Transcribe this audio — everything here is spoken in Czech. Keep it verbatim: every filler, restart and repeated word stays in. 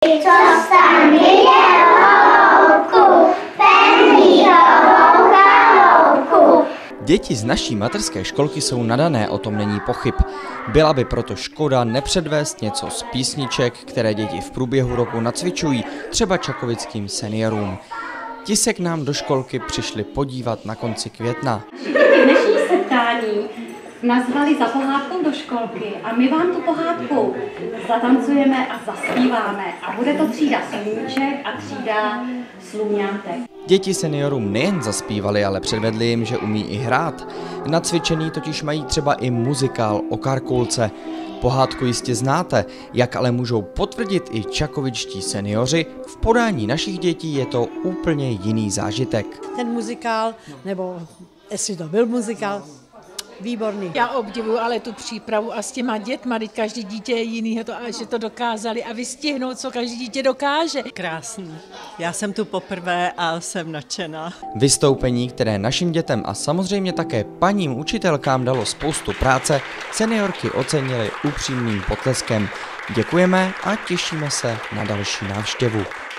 Co tam je louku, penního louku. Děti z naší mateřské školky jsou nadané, o tom není pochyb. Byla by proto škoda nepředvést něco z písniček, které děti v průběhu roku nacvičují, třeba čakovickým seniorům. Ti se k nám do školky přišli podívat na konci května. Dnešní setkání nazvali Za pohádkou do školky a my vám tu pohádku zatancujeme a zaspíváme. A bude to třída Sluníček a třída Sluňátek. Děti seniorům nejen zaspívali, ale předvedli jim, že umí i hrát. Nacvičený totiž mají třeba i muzikál o Karkulce. Pohádku jistě znáte, jak ale můžou potvrdit i čakovičtí seniori, v podání našich dětí je to úplně jiný zážitek. Ten muzikál, nebo jestli to byl muzikál, výborný. Já obdivuju ale tu přípravu a s těma dětma, teď každý dítě je jiný, to, že to dokázali a vystihnout, co každý dítě dokáže. Krásný. Já jsem tu poprvé a jsem nadšená. Vystoupení, které našim dětem a samozřejmě také paním učitelkám dalo spoustu práce, seniorky ocenily upřímným potleskem. Děkujeme a těšíme se na další návštěvu.